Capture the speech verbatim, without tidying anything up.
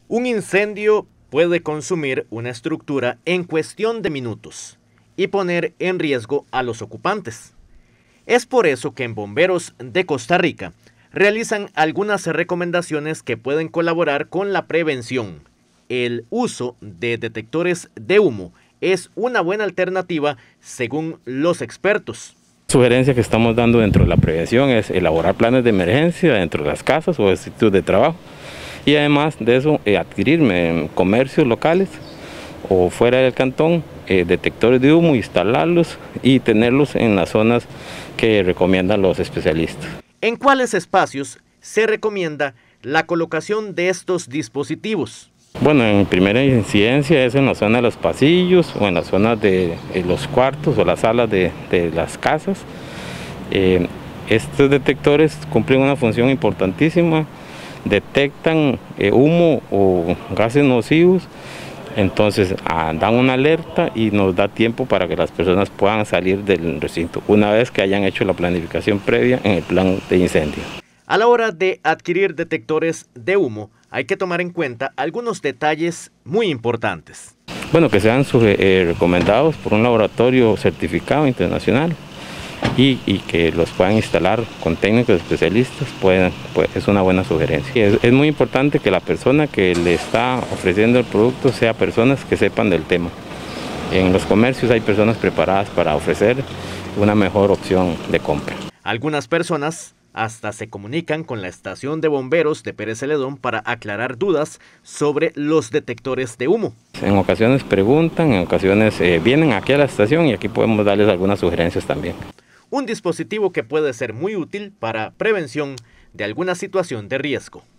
Un incendio puede consumir una estructura en cuestión de minutos y poner en riesgo a los ocupantes. Es por eso que en Bomberos de Costa Rica realizan algunas recomendaciones que pueden colaborar con la prevención. El uso de detectores de humo es una buena alternativa según los expertos. La sugerencia que estamos dando dentro de la prevención es elaborar planes de emergencia dentro de las casas o sitios de trabajo y además de eso eh, adquirir en comercios locales o fuera del cantón eh, detectores de humo, instalarlos y tenerlos en las zonas que recomiendan los especialistas. ¿En cuáles espacios se recomienda la colocación de estos dispositivos? Bueno, en primera incidencia es en la zona de los pasillos o en las zonas de, de los cuartos o las salas de, de las casas. Eh, estos detectores cumplen una función importantísima, detectan eh, humo o gases nocivos, entonces ah, dan una alerta y nos da tiempo para que las personas puedan salir del recinto una vez que hayan hecho la planificación previa en el plan de incendio. A la hora de adquirir detectores de humo, hay que tomar en cuenta algunos detalles muy importantes. Bueno, que sean eh, recomendados por un laboratorio certificado internacional y, y que los puedan instalar con técnicos especialistas, pueden, pues, es una buena sugerencia. Es, es muy importante que la persona que le está ofreciendo el producto sea personas que sepan del tema. En los comercios hay personas preparadas para ofrecer una mejor opción de compra. Algunas personas hasta se comunican con la estación de bomberos de Pérez Celedón para aclarar dudas sobre los detectores de humo. En ocasiones preguntan, en ocasiones eh, vienen aquí a la estación y aquí podemos darles algunas sugerencias también. Un dispositivo que puede ser muy útil para prevención de alguna situación de riesgo.